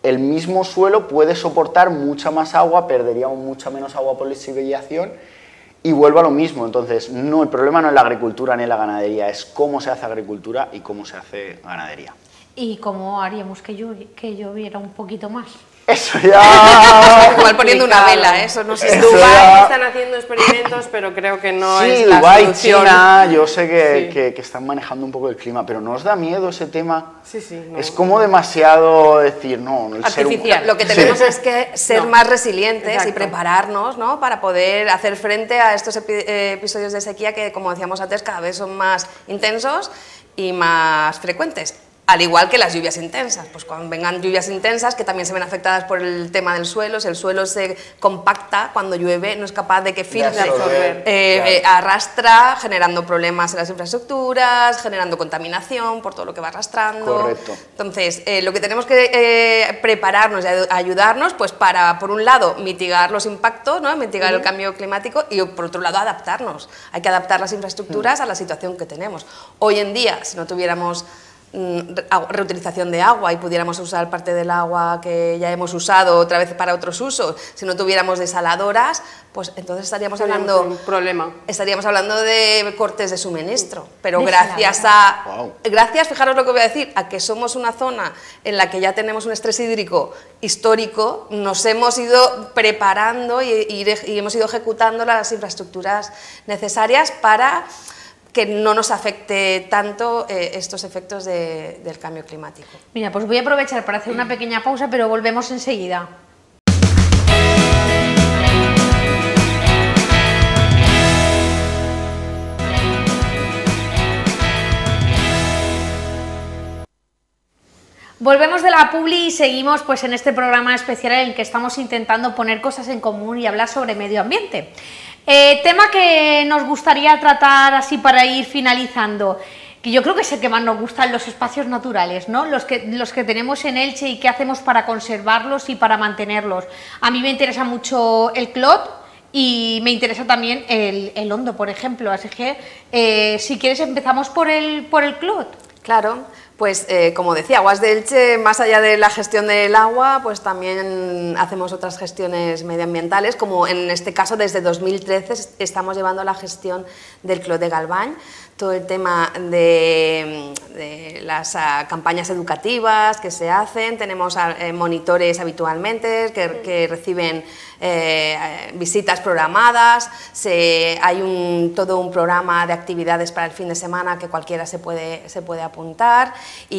el mismo suelo puede soportar mucha más agua, perderíamos mucha menos agua por lixiviación y vuelve a lo mismo. Entonces, no, el problema no es la agricultura ni la ganadería, es cómo se hace agricultura y cómo se hace ganadería. ¿Y cómo haríamos que lloviera un poquito más? Eso ya... Igual poniendo una vela, eso no sé. En Dubái están haciendo experimentos, pero creo que no es la Dubái, solución. China, yo sé que están manejando un poco el clima, pero ¿no os da miedo ese tema? No. Es como demasiado decir, no, el ser humano... Lo que tenemos es que ser más resilientes y prepararnos, ¿no?, para poder hacer frente a estos episodios de sequía que, como decíamos antes, cada vez son más intensos y más frecuentes. Al igual que las lluvias intensas, pues cuando vengan lluvias intensas que también se ven afectadas por el tema del suelo, si el suelo se compacta cuando llueve, no es capaz de que filtre, arrastra, generando problemas en las infraestructuras, generando contaminación por todo lo que va arrastrando. Correcto. Entonces, lo que tenemos que prepararnos y ayudarnos, pues para, por un lado, mitigar los impactos, ¿no?, mitigar el cambio climático y, por otro lado, adaptarnos. Hay que adaptar las infraestructuras a la situación que tenemos. Hoy en día, si no tuviéramos reutilización de agua y pudiéramos usar parte del agua que ya hemos usado otra vez para otros usos, si no tuviéramos desaladoras, pues entonces estaríamos hablando de cortes de suministro. Pero gracias, fijaros lo que voy a decir, a que somos una zona en la que ya tenemos un estrés hídrico histórico, nos hemos ido preparando y hemos ido ejecutando las infraestructuras necesarias para que no nos afecte tanto estos efectos del cambio climático. Mira, pues voy a aprovechar para hacer una pequeña pausa, pero volvemos enseguida. Volvemos de la publi y seguimos pues en este programa especial en el que estamos intentando poner cosas en común y hablar sobre medio ambiente. Tema que nos gustaría tratar así para ir finalizando, que yo creo que es el que más nos gustan, los espacios naturales, ¿no? Los que tenemos en Elche y qué hacemos para conservarlos y para mantenerlos. A mí me interesa mucho el Clot y me interesa también el Hondo, por ejemplo, así que si quieres empezamos por el Clot. Claro. Pues como decía, Aguas de Elche, más allá de la gestión del agua, pues también hacemos otras gestiones medioambientales, como en este caso desde 2013 estamos llevando la gestión del Clot de Galvany, todo el tema de las campañas educativas que se hacen, tenemos monitores habitualmente que reciben visitas programadas, hay todo un programa de actividades para el fin de semana que cualquiera se puede apuntar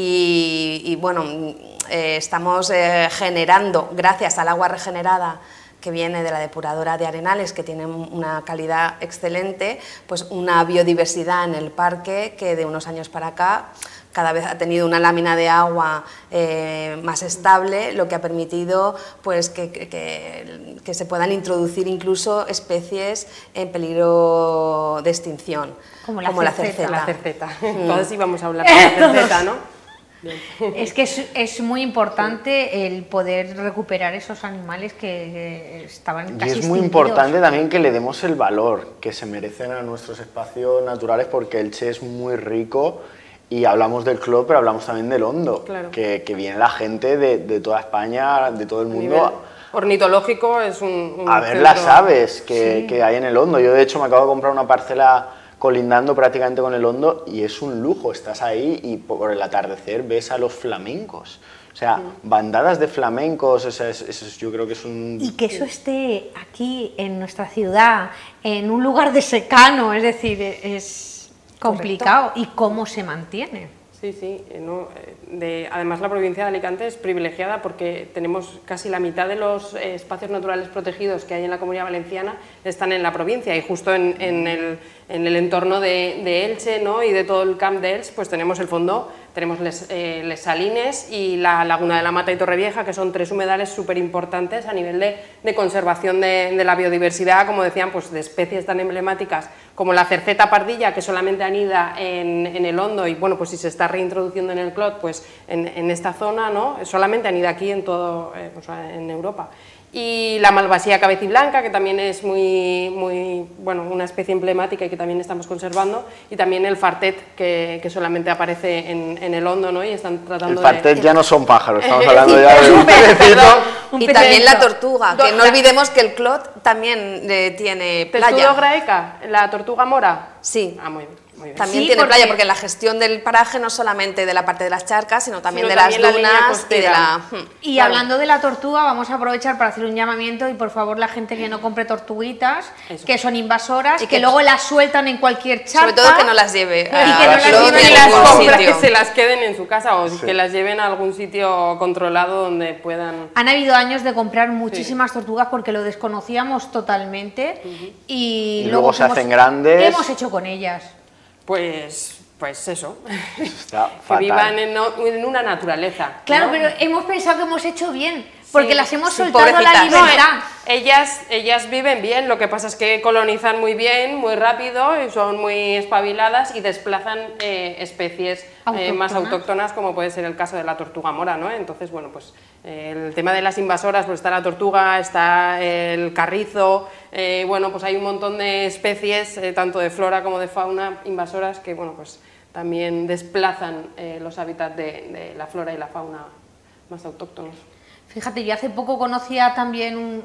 y bueno, estamos generando, gracias al agua regenerada que viene de la depuradora de Arenales, que tiene una calidad excelente, pues una biodiversidad en el parque que de unos años para acá cada vez ha tenido una lámina de agua más estable, lo que ha permitido pues, que se puedan introducir incluso especies en peligro de extinción, como la cerceta. Entonces íbamos a hablar de la cerceta, ¿no? Es que es muy importante el poder recuperar esos animales que estaban casi extinguidos. Y es muy importante también que le demos el valor que se merecen a nuestros espacios naturales, porque Elche es muy rico y hablamos del Clot, pero hablamos también del Hondo, claro. que viene la gente de toda España, de todo el mundo. Ornitológico es un a ver las aves que hay en el Hondo. Yo de hecho me acabo de comprar una parcela colindando prácticamente con el Hondo y es un lujo, estás ahí y por el atardecer ves a los flamencos, o sea, bandadas de flamencos, eso yo creo que es un... Y que eso esté aquí en nuestra ciudad, en un lugar de secano, es decir, es complicado. ¿Y cómo se mantiene? Sí, además la provincia de Alicante es privilegiada porque tenemos casi la mitad de los espacios naturales protegidos que hay en la Comunidad Valenciana están en la provincia y justo en el entorno de Elche, ¿no? Y de todo el Camp de Elche pues tenemos el Fondó, tenemos Les Salines y la Laguna de la Mata y Torrevieja, que son tres humedales súper importantes a nivel de conservación de la biodiversidad, como decían, pues de especies tan emblemáticas como la cerceta pardilla, que solamente anida en el Hondo y bueno, pues si se está reintroduciendo en el Clot, pues en esta zona, ¿no? Solamente anida aquí en todo, en Europa. y la malvasía cabeciblanca, que también es bueno, una especie emblemática y que también estamos conservando, y también el fartet, que solamente aparece en el Hondo, ¿no? Y están tratando el fartet ya no son pájaros, estamos hablando ya de un pececito. Y también la tortuga, que no olvidemos que el clot también tiene playa. ¿Testudo graeca, la tortuga mora? Sí. Ah, muy bien. También Sí, tiene playa, porque la gestión del paraje no solamente de la parte de las charcas, sino también de las dunas y de la... Y hablando de la tortuga, vamos a aprovechar para hacer un llamamiento y por favor la gente que no compre tortuguitas, que son invasoras, y que luego las sueltan en cualquier charca. Sobre todo que no las lleve y que no las lleven y las compra, que se las queden en su casa o que las lleven a algún sitio controlado donde puedan... Han habido años de comprar muchísimas tortugas porque lo desconocíamos totalmente y luego se hacen grandes. ¿Qué hemos hecho con ellas? Pues eso, está que vivan en una naturaleza. Claro, ¿no? pero hemos pensado que hemos hecho bien, porque Sí, las hemos sí, soltado a la pobrecitas. libertad. No, ellas viven bien, lo que pasa es que colonizan muy bien, muy rápido, y son muy espabiladas y desplazan especies más autóctonas, como puede ser el caso de la tortuga mora, ¿no? Entonces, bueno, pues el tema de las invasoras, pues está la tortuga, está el carrizo, bueno, pues hay un montón de especies, tanto de flora como de fauna, invasoras, que, bueno, pues también desplazan los hábitats de la flora y la fauna más autóctonos. Fíjate, yo hace poco conocía también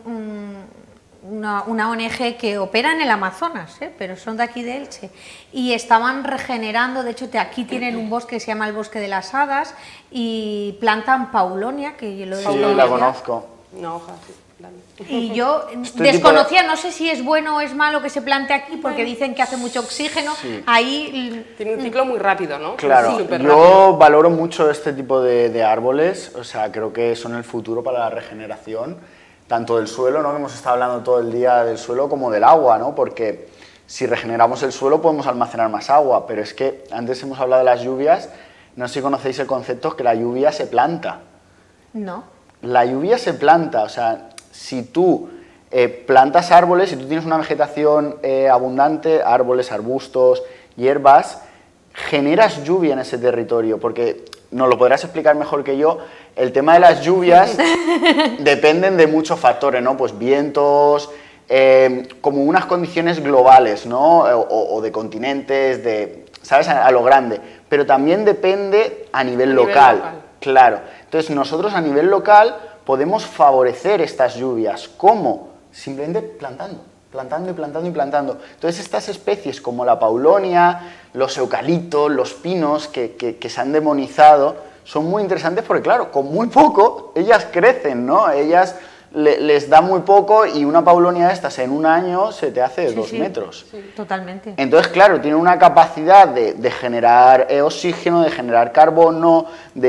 una ONG que opera en el Amazonas, pero son de aquí de Elche, y estaban regenerando, de hecho aquí tienen un bosque que se llama el Bosque de las Hadas, y plantan paulonia, que yo lo he Sí, la conozco. Una hoja, sí. Y yo desconocía, no sé si es bueno o es malo que se plante aquí, porque dicen que hace mucho oxígeno, ahí... Tiene un ciclo muy rápido, ¿no? Claro, Sí, yo valoro mucho este tipo de árboles, o sea, creo que son el futuro para la regeneración, tanto del suelo, ¿no? Que hemos estado hablando todo el día del suelo, como del agua, ¿no? Porque si regeneramos el suelo podemos almacenar más agua, pero es que antes hemos hablado de las lluvias, no sé si conocéis el concepto que la lluvia se planta. No. La lluvia se planta, o sea, si tú plantas árboles, si tú tienes una vegetación abundante, árboles, arbustos, hierbas, generas lluvia en ese territorio, porque nos lo podrás explicar mejor que yo, el tema de las lluvias dependen de muchos factores, ¿no? Pues vientos, como unas condiciones globales, ¿no? O de continentes, ¿sabes? A lo grande, pero también depende a nivel local. Claro, entonces nosotros a nivel local podemos favorecer estas lluvias. ¿Cómo? Simplemente plantando y plantando y plantando. Entonces estas especies como la paulonia, los eucaliptos, los pinos que se han demonizado, son muy interesantes porque claro, con muy poco ellas crecen, ¿no? Ellas les da muy poco y una paulonia de estas en un año se te hace de 2 metros. Sí, totalmente. Entonces, claro, tiene una capacidad de generar oxígeno, de generar carbono,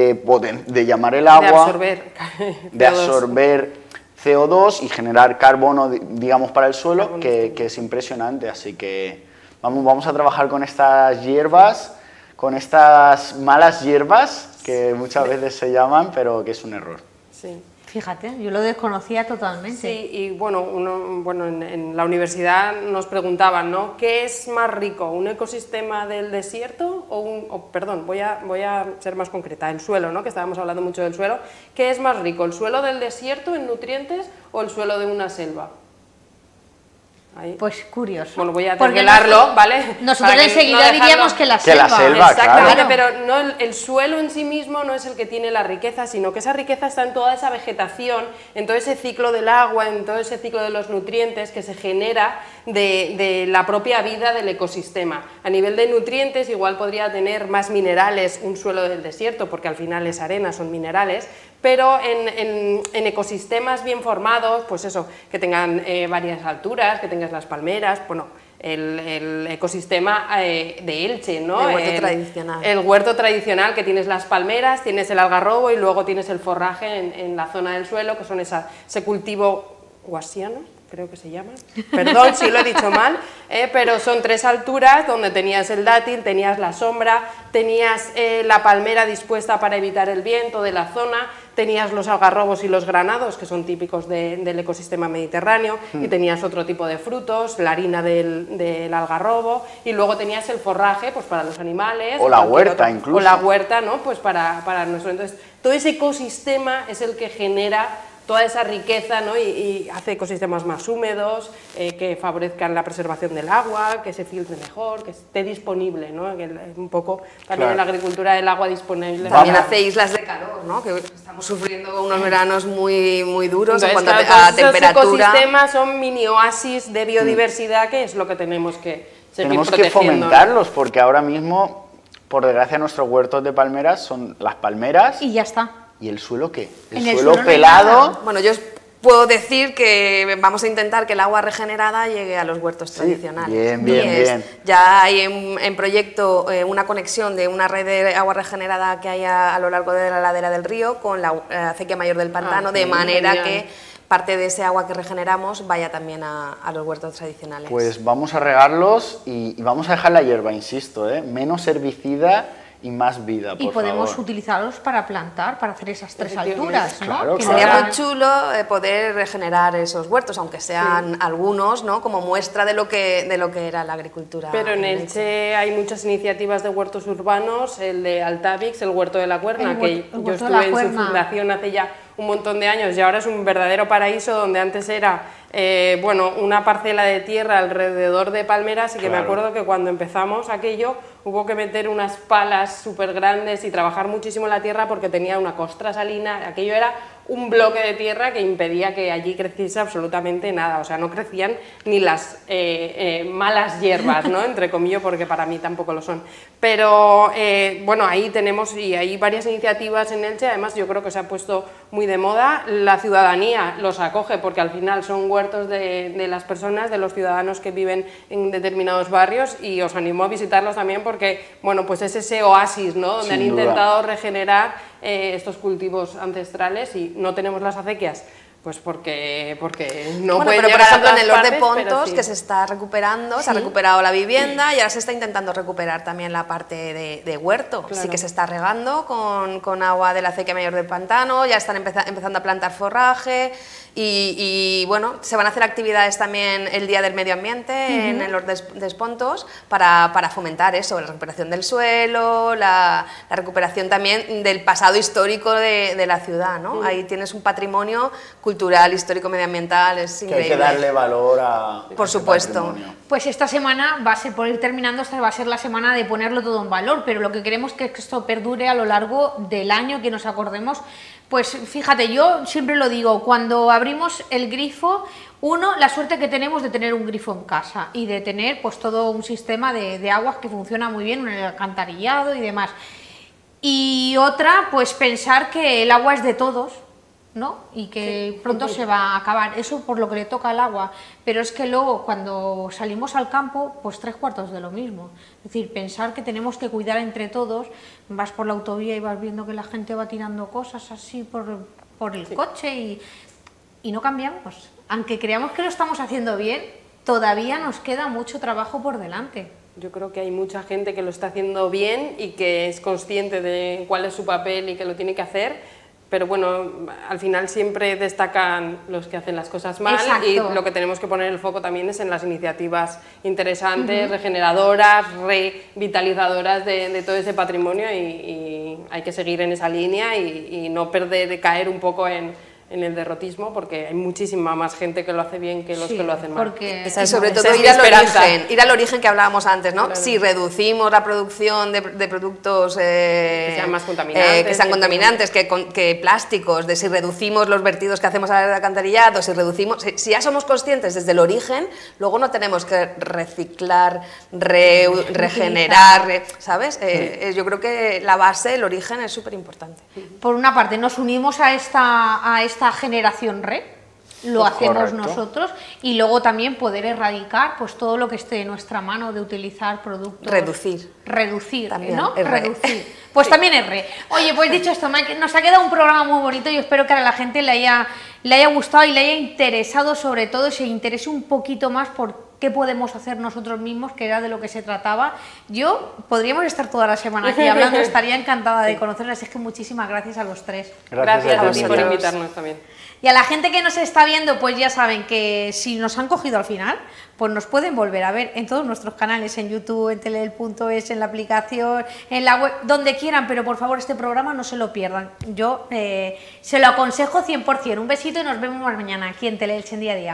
de llamar el agua, de absorber CO2 y generar carbono, digamos, para el suelo, que es impresionante. Así que vamos a trabajar con estas hierbas, con estas malas hierbas, que muchas veces se llaman, pero que es un error. Sí. Fíjate, yo lo desconocía totalmente. Sí, y bueno, en la universidad nos preguntaban, ¿no? ¿Qué es más rico, un ecosistema del desierto perdón, voy a ser más concreta, el suelo, ¿no? Que estábamos hablando mucho del suelo. ¿Qué es más rico, el suelo del desierto en nutrientes o el suelo de una selva? Ahí. Pues curioso. Bueno, voy a desvelarlo, ¿vale? Nosotros enseguida diríamos que la selva. Exactamente, claro. pero no, el suelo en sí mismo no es el que tiene la riqueza, sino que esa riqueza está en toda esa vegetación, en todo ese ciclo del agua, en todo ese ciclo de los nutrientes que se genera de la propia vida del ecosistema. A nivel de nutrientes igual podría tener más minerales un suelo del desierto, porque al final es arena, son minerales, pero en ecosistemas bien formados, pues eso, que tengan varias alturas, que tengas las palmeras, bueno, el ecosistema de Elche, ¿no? El huerto tradicional. El huerto tradicional, que tienes las palmeras, tienes el algarrobo y luego tienes el forraje en la zona del suelo, que son ese cultivo guasiano, creo que se llama, perdón si lo he dicho mal, pero son 3 alturas donde tenías el dátil, tenías la sombra, tenías la palmera dispuesta para evitar el viento de la zona, tenías los algarrobos y los granados, que son típicos del ecosistema mediterráneo, y tenías otro tipo de frutos, la harina del algarrobo, y luego tenías el forraje pues para los animales. O la huerta incluso. O la huerta, ¿no? Pues para nuestro... Entonces, todo ese ecosistema es el que genera toda esa riqueza, ¿no? y hace ecosistemas más húmedos, que favorezcan la preservación del agua, que se filtre mejor, que esté disponible, ¿no? Que un poco también en la agricultura del agua disponible. También hace islas de calor, ¿no? Que estamos sufriendo unos veranos muy, muy duros. Entonces, en cuanto claro, a temperatura. Los ecosistemas son mini oasis de biodiversidad, que es lo que tenemos que seguir Tenemos protegiendo. que fomentarlos, porque ahora mismo, por desgracia, nuestros huertos de palmeras son las palmeras. Y ya está. ¿Y el suelo qué? En El el suelo suelo no hay pelado. nada. Bueno, yo os puedo decir que vamos a intentar que el agua regenerada llegue a los huertos tradicionales. Bien. Ya hay en proyecto una conexión de una red de agua regenerada que hay a lo largo de la ladera del río con la acequia mayor del pantano, de manera que parte de ese agua que regeneramos vaya también a los huertos tradicionales. Pues vamos a regarlos y vamos a dejar la hierba, insisto, menos herbicida y más vida, por Y podemos favor. utilizarlos para plantar, para hacer esas 3 alturas, ¿no? Claro, Que Sería no muy chulo poder regenerar esos huertos, aunque sean algunos, ¿no? Como muestra de lo que era la agricultura. Pero en Elche hay muchas iniciativas de huertos urbanos, el de Altavix, el huerto de la Cuerna, que yo estuve en su fundación hace ya un montón de años y ahora es un verdadero paraíso, donde antes era bueno, una parcela de tierra alrededor de palmeras, y que me acuerdo que cuando empezamos aquello hubo que meter unas palas súper grandes y trabajar muchísimo la tierra porque tenía una costra salina. Aquello era un bloque de tierra que impedía que allí creciese absolutamente nada, o sea, no crecían ni las malas hierbas, ¿no? Entre comillas, porque para mí tampoco lo son. Pero bueno, ahí tenemos, y hay varias iniciativas en Elche. Además yo creo que se ha puesto muy de moda, la ciudadanía los acoge, porque al final son huertos de las personas, de los ciudadanos que viven en determinados barrios, y os animo a visitarlos también porque, bueno, pues es ese oasis, ¿no? Donde han intentado regenerar estos cultivos ancestrales, y no tenemos las acequias, pues porque no pueden pero por llegar a ejemplo en todas el Lord de partes, Pontos, pero sí. que se está recuperando, se ha Sí. recuperado la vivienda y ahora se está intentando recuperar también la parte de huerto. Claro. Sí que se está regando con agua de la acequia mayor del pantano, ya están empezando a plantar forraje y bueno, se van a hacer actividades también el Día del Medio Ambiente en el Lord de Pontos para fomentar eso, la recuperación del suelo, la recuperación también del pasado histórico de la ciudad, ¿no? Ahí tienes un patrimonio cultural, histórico, medioambiental, es Que increíble. hay que darle valor a Por ese supuesto. patrimonio. Pues esta semana va a ser, por ir terminando, esta va a ser la semana de ponerlo todo en valor, pero lo que queremos es que esto perdure a lo largo del año, que nos acordemos. Pues fíjate, yo siempre lo digo, cuando abrimos el grifo, uno, la suerte que tenemos de tener un grifo en casa y de tener pues todo un sistema de aguas que funciona muy bien, el alcantarillado y demás. Y otra, pues pensar que el agua es de todos, ¿no? Y que pronto se va a acabar, eso por lo que le toca al agua, pero es que luego cuando salimos al campo, pues 3/4 de lo mismo. Es decir, pensar que tenemos que cuidar entre todos, vas por la autovía y vas viendo que la gente va tirando cosas así por el coche y no cambiamos. Aunque creamos que lo estamos haciendo bien, todavía nos queda mucho trabajo por delante. Yo creo que hay mucha gente que lo está haciendo bien y que es consciente de cuál es su papel y que lo tiene que hacer. Pero bueno, al final siempre destacan los que hacen las cosas mal. Exacto. Y lo que tenemos que poner el foco también es en las iniciativas interesantes, regeneradoras, revitalizadoras de todo ese patrimonio, y hay que seguir en esa línea y no caer un poco en el derrotismo, porque hay muchísima más gente que lo hace bien que los que lo hacen mal. Y sobre todo ir al origen que hablábamos antes, ¿no? Claro. Si reducimos la producción de productos que sean más contaminantes, que plásticos, si reducimos los vertidos que hacemos al alcantarillado, si ya somos conscientes desde el origen, luego no tenemos que reciclar, regenerar, ¿sabes? Yo creo que la base, el origen es súper importante. Por una parte, nos unimos a esta generación red, lo hacemos nosotros, y luego también poder erradicar pues todo lo que esté en nuestra mano de utilizar productos. Reducir también, ¿no? Reducir. Pues también R. Oye, pues dicho esto, nos ha quedado un programa muy bonito y espero que a la gente le haya gustado y le haya interesado, sobre todo se interese un poquito más por qué podemos hacer nosotros mismos, que era de lo que se trataba. Yo podríamos estar toda la semana aquí hablando, estaría encantada de conocerles, es que muchísimas gracias a los tres. Gracias a ti por invitarnos también. Y a la gente que nos está viendo, pues ya saben que si nos han cogido al final, pues nos pueden volver a ver en todos nuestros canales, en YouTube, en Teleel.es, en la aplicación, en la web, donde quieran, pero por favor este programa no se lo pierdan. Yo se lo aconsejo 100%. Un besito y nos vemos mañana aquí en Teleelch en Día a Día.